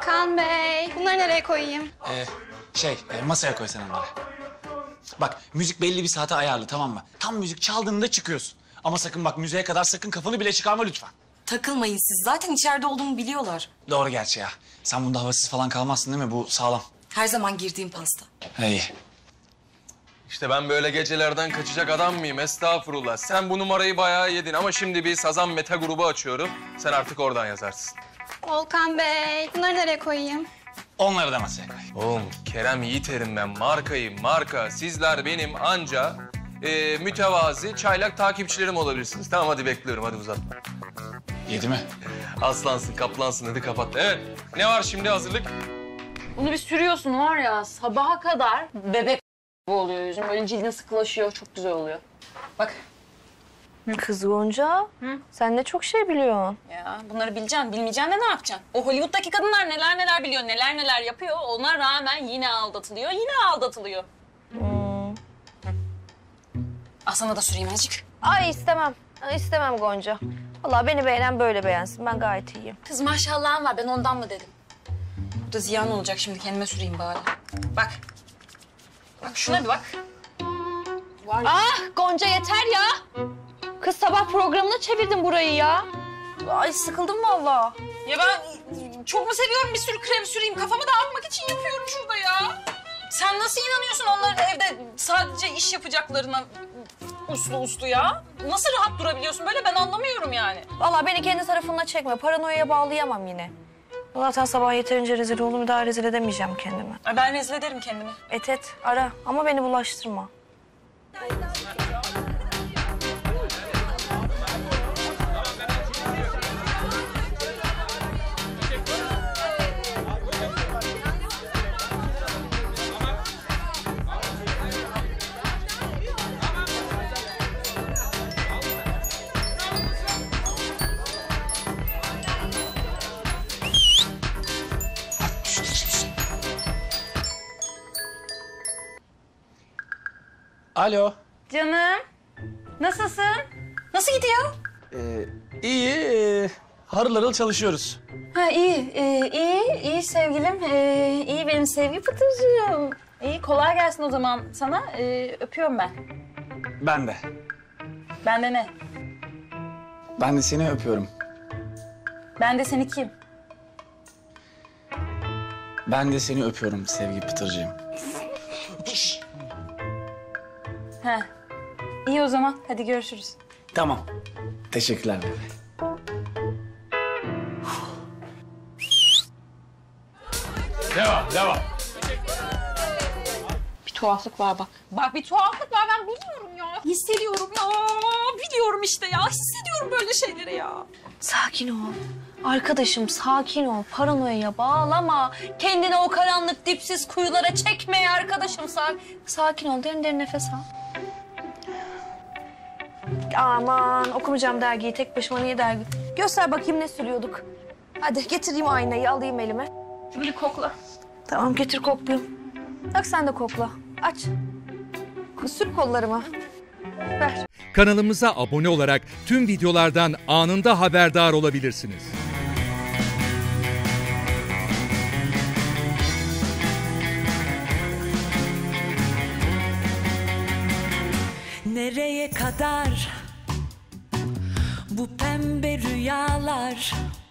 Volkan Bey, bunları nereye koyayım? Masaya koy sen onları. Bak, müzik belli bir saate ayarlı, tamam mı? Tam müzik çaldığında çıkıyorsun. Ama sakın bak, müziğe kadar sakın kafanı bile çıkarma lütfen. Takılmayın siz. Zaten içeride olduğumu biliyorlar. Doğru gerçi ya. Sen bunda havasız falan kalmazsın değil mi? Bu sağlam. Her zaman girdiğim pasta. İyi. İşte ben böyle gecelerden kaçacak adam mıyım? Estağfurullah. Sen bu numarayı bayağı yedin ama şimdi bir Sazan Meta grubu açıyorum. Sen artık oradan yazarsın. Volkan Bey, bunları nereye koyayım? Onları da masaya koy. Oğlum Kerem Yiğiter'im ben. Markayım, marka. Sizler benim anca mütevazi, çaylak takipçilerim olabilirsiniz. Tamam hadi bekliyorum. Hadi uzatma. Yedi mi? Aslansın, kaplansın. Hadi kapat. Evet. Ne var şimdi hazırlık? Bunu bir sürüyorsun var ya sabaha kadar bebek bu oluyor yüzüm. Böyle cildin sıkılaşıyor. Çok güzel oluyor. Bak. Kız Gonca, sen ne çok şey biliyorsun. Ya bunları bileceksin. Bilmeyeceksin de ne yapacaksın? O Hollywood'daki kadınlar neler neler biliyor, neler neler yapıyor. Ona rağmen yine aldatılıyor, yine aldatılıyor. Al sana da süreyim azıcık. Ay istemem, istemem Gonca. Vallahi beni beğenen böyle beğensin, ben gayet iyiyim. Kız maşallahın var. Ben ondan mı dedim? Bu da ziyan olacak şimdi. Kendime süreyim bari. Bak. Bak şuna bir bak. Var ya. Ah Gonca yeter ya. Kız sabah programına çevirdin burayı ya. Ay sıkıldım vallahi. Ya ben çok mu seviyorum bir sürü krem süreyim? Kafamı dağıtmak için yapıyorum şurada ya. Sen nasıl inanıyorsun onların evde sadece iş yapacaklarına uslu uslu ya? Nasıl rahat durabiliyorsun böyle ben anlamıyorum yani. Vallahi beni kendi tarafına çekme, paranoyaya bağlayamam yine. Zaten sabah yeterince rezil oldum, daha rezil edemeyeceğim kendimi. Ay ben rezil ederim kendimi. Et, ara ama beni bulaştırma. Alo. Canım, nasılsın? Nasıl gidiyor? İyi. Harıl harıl çalışıyoruz. Ha iyi sevgilim. İyi benim sevgi pıtırcığım. İyi kolay gelsin o zaman sana. Öpüyorum ben. Ben de. Ben de ne? Ben de seni öpüyorum. Ben de seni kim? Ben de seni öpüyorum sevgi Pıtırcığım. Ha. İyi o zaman. Hadi görüşürüz. Tamam. Teşekkürler bebe. Devam. Bir tuhaflık var bak. Bak bir tuhaflık var ben biliyorum ya. Hissediyorum ya. Biliyorum işte ya. Hissediyorum böyle şeyleri ya. Sakin ol. Arkadaşım sakin ol. Paranoyaya bağlama. Kendini o karanlık dipsiz kuyulara çekme arkadaşım. Sakin ol. Derin derin nefes al. Aman okumayacağım dergiyi. Tek başıma niye dergi? Göster bakayım ne sürüyorduk. Hadi getireyim aynayı alayım elime. Bir kokla. Tamam getir koklayayım. Bak sen de kokla. Aç. Sür kollarıma. Ver. Kanalımıza abone olarak tüm videolardan anında haberdar olabilirsiniz. Nereye kadar bu pembe rüyalar?